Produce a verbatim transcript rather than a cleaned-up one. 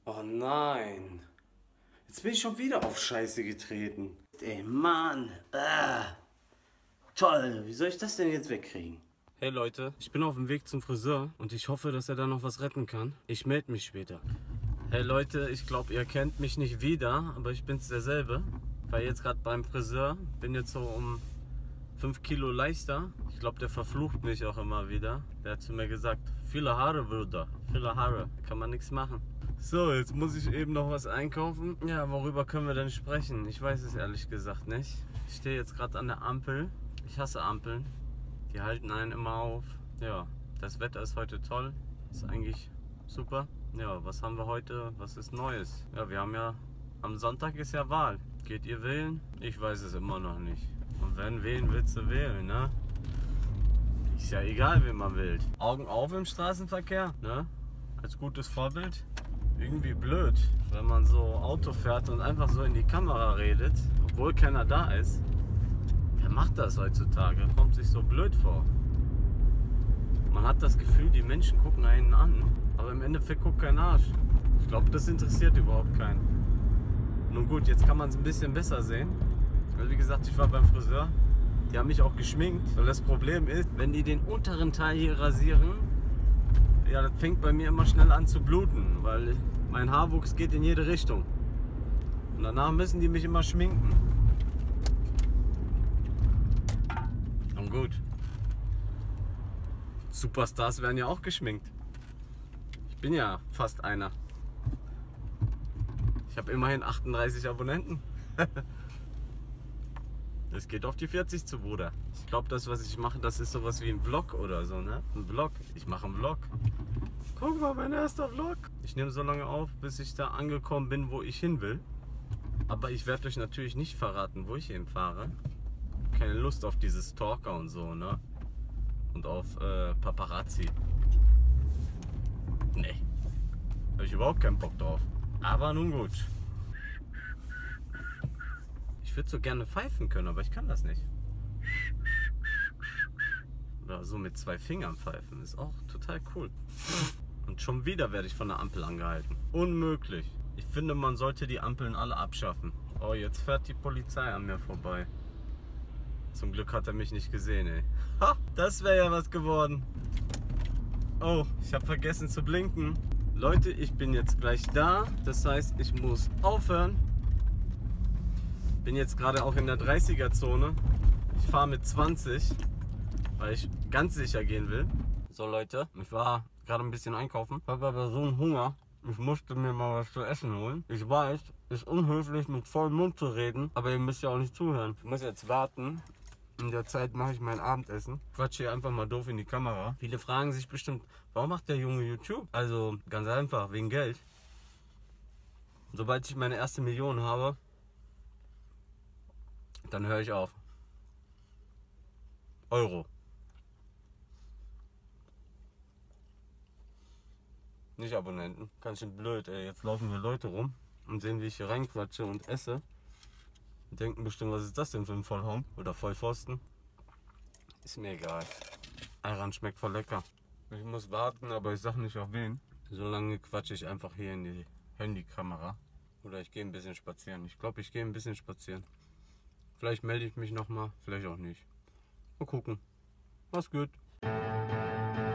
Oh nein. Jetzt bin ich schon wieder auf Scheiße getreten. Ey Mann. Ah. Toll. Wie soll ich das denn jetzt wegkriegen? Hey Leute, ich bin auf dem Weg zum Friseur und ich hoffe, dass er da noch was retten kann. Ich melde mich später. Hey Leute, ich glaube, ihr kennt mich nicht wieder, aber ich bin's derselbe. War jetzt gerade beim Friseur, bin jetzt so um fünf Kilo leichter. Ich glaube, der verflucht mich auch immer wieder. Der hat zu mir gesagt, viele Haare, Bruder, viele Haare, kann man nichts machen. So, jetzt muss ich eben noch was einkaufen. Ja, worüber können wir denn sprechen? Ich weiß es ehrlich gesagt nicht. Ich stehe jetzt gerade an der Ampel. Ich hasse Ampeln. Die halten einen immer auf. Ja, das Wetter ist heute toll. Ist eigentlich super. Ja, was haben wir heute? Was ist Neues? Ja, wir haben ja, am Sonntag ist ja Wahl. Geht ihr wählen? Ich weiß es immer noch nicht. Und wenn wählen, willst du wählen, ne? Ist ja egal, wen man wählt. Augen auf im Straßenverkehr, ne? Als gutes Vorbild. Irgendwie blöd, wenn man so Auto fährt und einfach so in die Kamera redet, obwohl keiner da ist. Wer macht das heutzutage? Kommt sich so blöd vor. Man hat das Gefühl, die Menschen gucken einen an, aber im Endeffekt guckt kein Arsch. Ich glaube, das interessiert überhaupt keinen. Nun gut, jetzt kann man es ein bisschen besser sehen. Also wie gesagt, ich war beim Friseur. Die haben mich auch geschminkt. Weil das Problem ist, wenn die den unteren Teil hier rasieren, ja, das fängt bei mir immer schnell an zu bluten, weil mein Haarwuchs geht in jede Richtung. Und danach müssen die mich immer schminken. Und gut. Superstars werden ja auch geschminkt. Ich bin ja fast einer. Ich habe immerhin achtunddreißig Abonnenten. Es geht auf die vierzig zu, Bruder. Ich glaube, das, was ich mache, das ist sowas wie ein Vlog oder so, ne? Ein Vlog. Ich mache einen Vlog. Guck mal, mein erster Vlog. Ich nehme so lange auf, bis ich da angekommen bin, wo ich hin will. Aber ich werde euch natürlich nicht verraten, wo ich hinfahre. Keine Lust auf diese Stalker und so, ne? Und auf äh, Paparazzi. Nee. Habe ich überhaupt keinen Bock drauf. Aber nun gut. Ich würde so gerne pfeifen können, aber ich kann das nicht. Oder so mit zwei Fingern pfeifen, ist auch total cool. Und schon wieder werde ich von der Ampel angehalten. Unmöglich. Ich finde, man sollte die Ampeln alle abschaffen. Oh, jetzt fährt die Polizei an mir vorbei. Zum Glück hat er mich nicht gesehen, ey. Ha, das wäre ja was geworden. Oh, ich habe vergessen zu blinken. Leute, ich bin jetzt gleich da. Das heißt, ich muss aufhören. Bin jetzt gerade auch in der dreißiger Zone. Ich fahre mit zwanzig, weil ich ganz sicher gehen will. So Leute, ich war gerade ein bisschen einkaufen. Ich habe aber so einen Hunger. Ich musste mir mal was zu essen holen. Ich weiß, ist unhöflich mit vollem Mund zu reden, aber ihr müsst ja auch nicht zuhören. Ich muss jetzt warten. In der Zeit mache ich mein Abendessen. Quatsch hier einfach mal doof in die Kamera. Viele fragen sich bestimmt, warum macht der Junge YouTube? Also ganz einfach, wegen Geld. Sobald ich meine erste Million habe, dann höre ich auf. Euro. Nicht Abonnenten. Ganz schön blöd, ey. Jetzt laufen hier Leute rum und sehen, wie ich hier reinquatsche und esse. Und denken bestimmt, was ist das denn für ein Vollhorn? Oder Vollpfosten? Ist mir egal. Ayran schmeckt voll lecker. Ich muss warten, aber ich sag nicht auf wen. Solange quatsche ich einfach hier in die Handykamera. Oder ich gehe ein bisschen spazieren. Ich glaube, ich gehe ein bisschen spazieren. Vielleicht melde ich mich nochmal, vielleicht auch nicht. Mal gucken. Mach's gut.